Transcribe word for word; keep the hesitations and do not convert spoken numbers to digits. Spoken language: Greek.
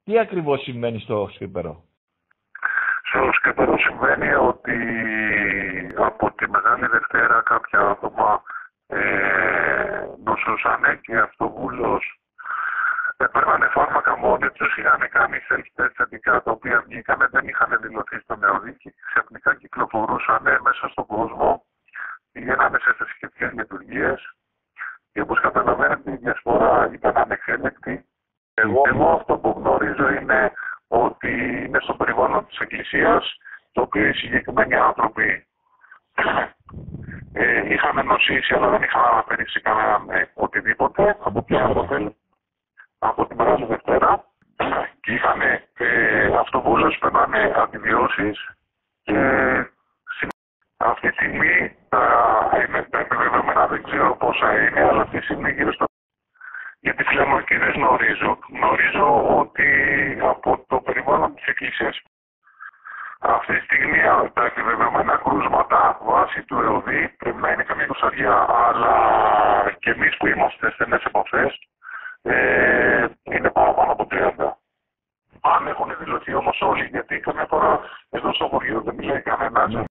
Τι ακριβώς συμβαίνει στο Σκύπερο? Στο Σκύπερο συμβαίνει ότι από τη Μεγάλη Δευτέρα κάποια άτομα ε, νοσούσαν και αυτοβούλος έπαιρνανε φάρμακα μόνοι τους, είχαν κάνει self-test θετικά, τα οποία βγήκανε, δεν είχαν δηλωθεί στο νεοδίκη, ξαφνικά κυκλοφορούσαν μέσα στον κόσμο, πηγαίνανε σε θρησκευτικές λειτουργίες και όπως καταλαβαίνετε η διασπορά ήταν ανεξέλεκτη. Εγώ, εγώ αυτό που γνωρίζω είναι ότι είναι στο περιβάλλον της Εκκλησίας, το οποίο οι συγκεκριμένοι άνθρωποι ε, είχαν νοσήσει, αλλά δεν είχαν αναπερίσει κανέναν ε, οτιδήποτε. Από ποιο αποτέλει? Από την Μεγάλη Δευτέρα και είχαν ε, αυτοβούλους, περνάνε αντιβιώσεις και αυτή τη στιγμή είναι τα επιβεβαιωμένα, δεν ξέρω πόσα είναι, αλλά αυτή τη στιγμή γύρω στο... Γιατί φυλαμοκυρές γνωρίζω, γνωρίζω ότι από το περιβάλλον της Εκκλησίας αυτή τη στιγμή τα επιβεβαιωμένα κρούσματα βάσει του ΕΟΔΗ πρέπει να είναι καμία εικοσαριά, αλλά και εμείς που είμαστε στενές επαφές ε, είναι παραπάνω από τριάντα. Αν έχουν δηλωθεί όμως όλοι, γιατί καμιά φορά εδώ στο χωριό δεν μιλάει κανένας, ναι.